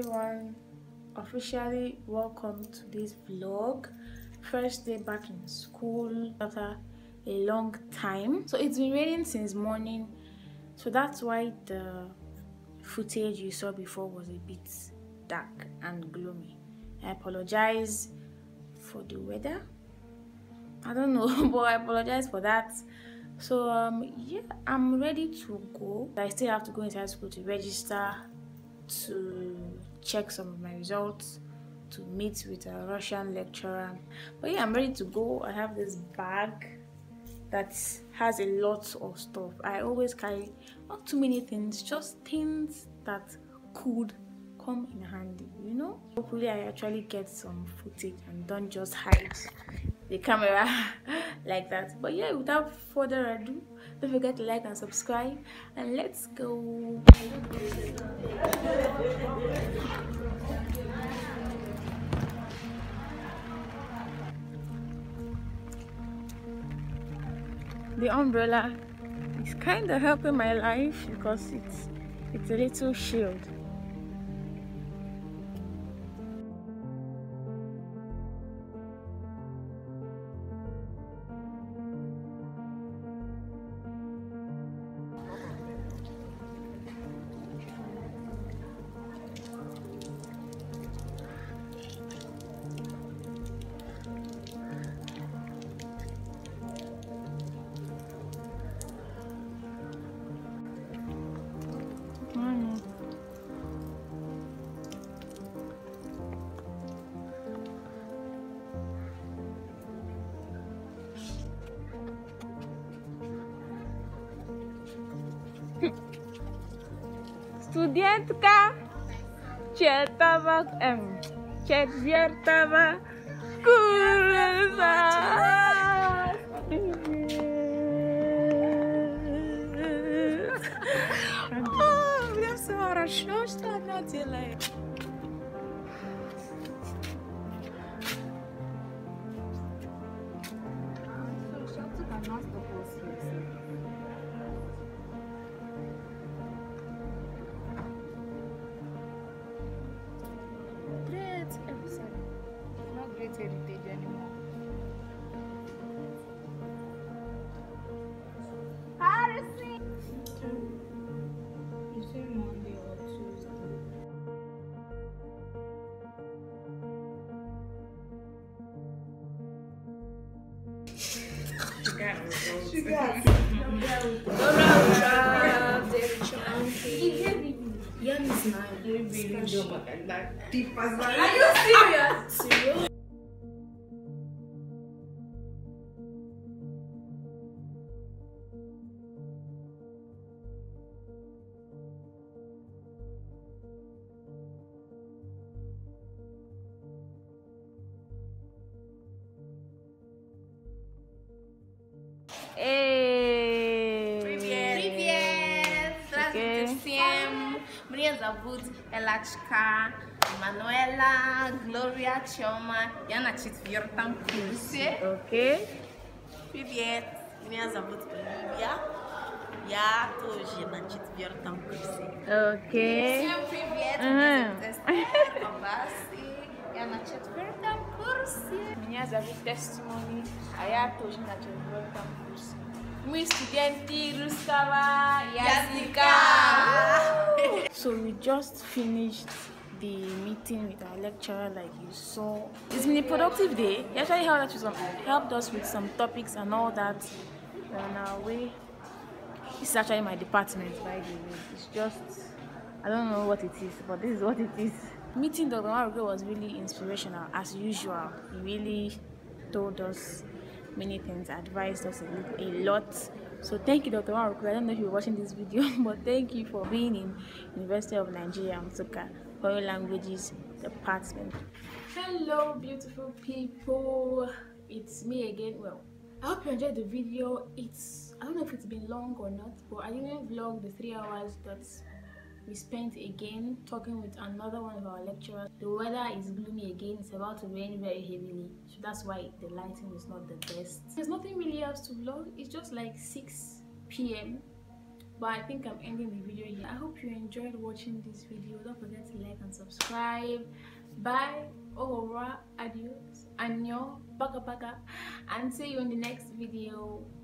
everyone, officially welcome to this vlog. First day back in school after a long time. So it's been raining since morning, so that's why the footage you saw before was a bit dark and gloomy. I apologize for the weather, I don't know, but I apologize for that. So yeah, I'm ready to go. I still have to go inside school to register, to check some of my results, to meet with a Russian lecturer. But yeah, I'm ready to go. I have this bag that has a lot of stuff. I always carry not too many things, just things that could come in handy, you know. Hopefully I actually get some footage and don't just hide the camera like that. But yeah, without further ado, don't forget to like and subscribe, and let's go. The umbrella is kind of helping my life because it's a little shield. Студентка четвертого курса. О, мне все хорошо, что она делает. Heritage anymore. Harrison! You say Monday or Tuesday? Yum is mine. You really don't want that deep as well. Are you serious? Привет! Здравствуйте всем! Меня зовут Элачка, Мануэла, Глория, Чома. Я на четвертом курсе. Окей. Привет! Меня зовут Оливия. Я тоже на четвертом курсе. Окей. Всем привет! Меня зовут Эстер Абаси. Я на четвертом курсе. Меня зовут Testimony, а я тоже на четвертом курсе. Мы студенты русского языка. So we just finished the meeting with our lecturer, like you saw. It's been a productive day. He actually helped us with some topics and all that. We're on our way. This is actually my department, by the way. It's just, I don't know what it is, but this is what it is. Meeting Dr. Marugo was really inspirational, as usual. He really told us many things, advised us a lot. So thank you, Dr. Marugo. I don't know if you're watching this video, but thank you for being in University of Nigeria, Nsukka, Foreign Languages Department. Hello, beautiful people. It's me again. Well, I hope you enjoyed the video. I don't know if it's been long or not, but I didn't vlog the 3 hours that we spent again talking with another one of our lecturers. The weather is gloomy again. It's about to rain very heavily, so that's why the lighting is not the best. There's nothing really else to vlog. It's just like 6 p.m. But I think I'm ending the video here. I hope you enjoyed watching this video. Don't forget to like and subscribe. Bye, au revoir, adios, annyeong, baka baka, and see you in the next video.